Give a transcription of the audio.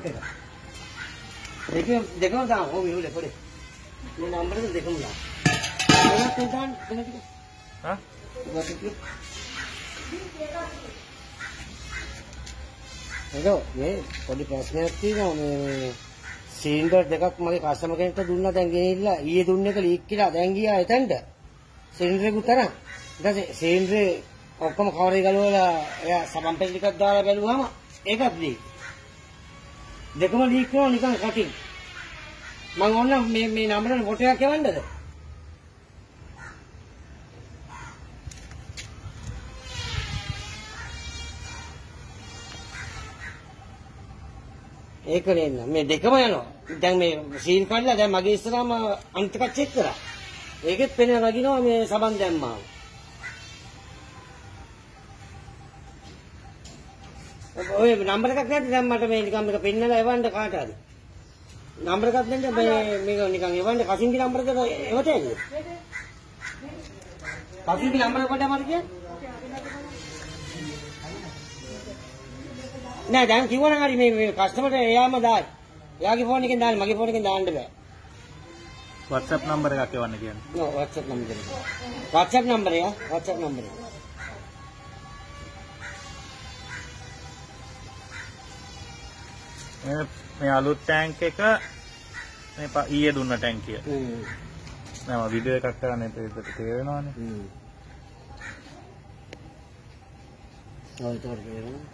එක. දෙකම දාන්න. ඔව් මේ උලේ පොඩි. මේ නම්බර් එක දෙකම දාන්න. මොනවද දාන්න? කොහොමද? හා? මොකක්ද? එතකොට මේ පොඩි ප්‍රශ්නයක් තියෙනවා මේ සිලින්ඩර් දෙකක් මගේ කස්ටමර් කෙනෙක්ට දුන්නා දැන් ගෙනිහිල්ලා ඊයේ දුන්න එක ලීක් කියලා දැන් ගියා එතනට සිලින්ඩරේකුත් තරම් ඊට පස්සේ සිලින්ඩරේ ඔක්කොම කවරේ ගලවලා එයා සබන් පෙට්ටි ටිකක් දාලා බැලුවාම ඒකත් ලීක් දෙකම ලීක් වෙනවා නිකන් කටින් මම ඕන මේ නම්බරේ ෆොටෝ එකක් එවන්නද ඒක නෙන්න මේ දෙකම යනවා. දැන් මේ සීල් කඩලා දැන් මගේ ඉස්සරහම අනිත් එකක් චෙක් කරා. ඒකෙත් පෙනෙන වගිනවා මේ සබන් දැම්මා. ඔය නම්බර එකක් නැද්ද දැන් මට මේ නිකන් මේක පෙන්නලා එවන්න කාට හරි. නම්බර එකක් දෙන්න මේක නිකන් එවන්න කසින්ගේ නම්බරද එවතේද? කසින්ගේ නම්බර කොට මට කියන්න. නෑ දැන් කිව්වනම් හරි මේ කස්ටමර්ට එයාම දායි. එයාගේ ෆෝන් එකෙන් දාන්න මගේ ෆෝන් එකෙන් දාන්න බෑ. WhatsApp නම්බර එකක් එවන්න කියන්නේ. No WhatsApp number. WhatsApp නම්බරය WhatsApp නම්බරය. මේ අලුත් ටැංක් එක මේ ඊයේ දුන්න ටැංකිය. නෑ මම වීඩියෝ එකක් කරන්නේ ඒකට තේරෙනවනේ. ඔය තෝරගෙන